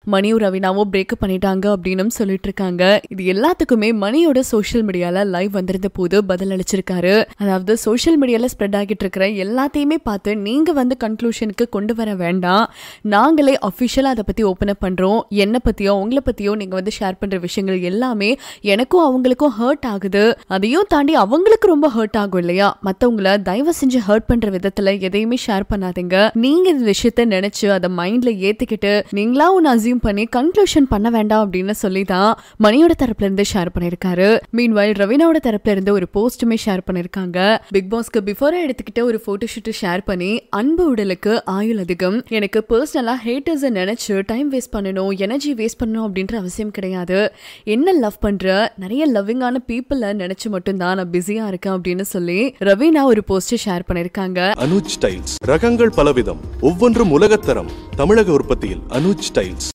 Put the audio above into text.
மணியும் ரவீனாவும் பிரேக்கப் பண்ணிட்டாங்க அப்படின்னு சொல்லிட்டு இருக்காங்க. இது எல்லாத்துக்குமே மணியோட சோஷியல் மீடியால லைவ் வந்திருந்த போது பதில் அளிச்சிருக்காரு. அதாவது சோஷியல் மீடியால ஸ்ப்ரெட் ஆகிட்டு இருக்கிற எல்லாத்தையுமே பார்த்து நீங்க கன்க்ளூஷனுக்கு கொண்டு வர வேண்டாம், நாங்களே அஃபிஷியலா அதை பத்தி ஓபன் அப் பண்றோம், என்ன பத்தியோ உங்களை பத்தியோ நீங்க ஷேர் பண்ற விஷயங்கள் எல்லாமே எனக்கும் அவங்களுக்கும் ஹர்ட் ஆகுது, அதையும் தாண்டி அவங்களுக்கு ரொம்ப ஹர்ட் ஆகும் இல்லையா, மத்தவங்கள தயவு செஞ்சு ஹர்ட் பண்ற விதத்துல எதையுமே ஷேர் பண்ணாதீங்க, நீங்க இந்த விஷயத்த நினைச்சு அதை மைண்ட்ல ஏத்துக்கிட்டு நீங்களா ஒன்னு அசியூம் பண்ணி கன்க்ளூஷன் பண்ண வேண்டாம் அப்படின்னு சொல்லிதான் மணியோட தரப்புல இருந்து ஷேர் பண்ணிருக்காரு. மீன்வைல் ரவீனாவோட தரப்புல இருந்து ஒரு போஸ்டுமே ஷேர் பண்ணிருக்காங்க. பிக் பாஸ்க்கு பிஃபோரா எடுத்துக்கிட்ட ஒரு போட்டோஷூட் ஷேர் பண்ணி, அன்பு உடலுக்கு ஆயுள் அதிகம், எனக்கு பர்சனலா ஹேட்டர்ஸ் நினைச்சு டைம் வேஸ்ட் பண்ணணும், எனர்ஜி வேஸ்ட் பண்ணணும் அப்படின்ற அவசியம் கிடையாது, என்ன லவ் பண்ற நிறைய லவ்விங்கான பீப்புள நினைச்சு மட்டும் தான் நான் பிஸியா இருக்கேன் அப்படின்னு சொல்லி ரவீனா ஒரு போஸ்ட் ஷேர் பண்ணிருக்காங்க. அனுஜ் ஸ்டைல்ஸ் ரகங்கள் பலவிதம், ஒவ்வொன்றும் உலகத்தரம், தமிழக உற்பத்தியில் அனுஜ் ஸ்டைல்ஸ்.